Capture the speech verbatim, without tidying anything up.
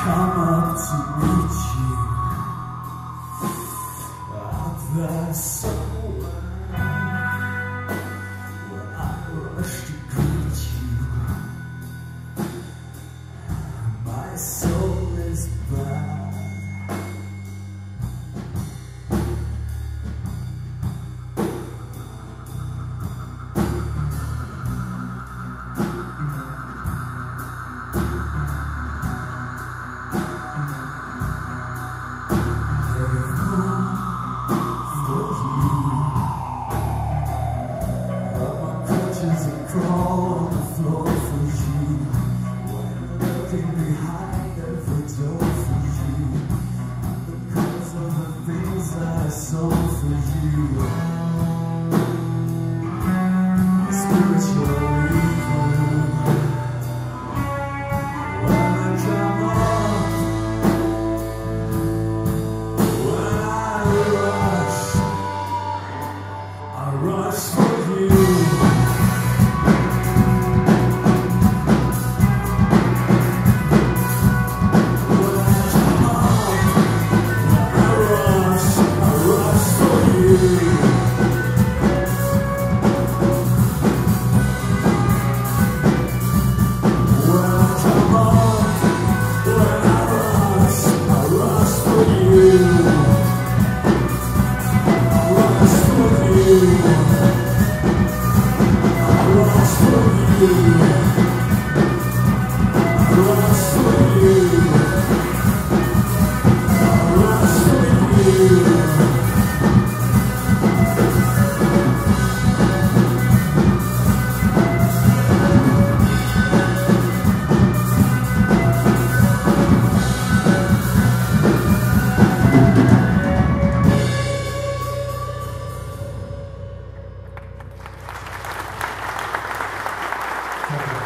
come up to meet you out there somewhere. When I rush to greet you, my soul is bad. Crawl on the floor for you, when looking behind every door for you, because of the things I saw for you. Spiritual evil, when I come up, when I rush, I rush for you. Thank you.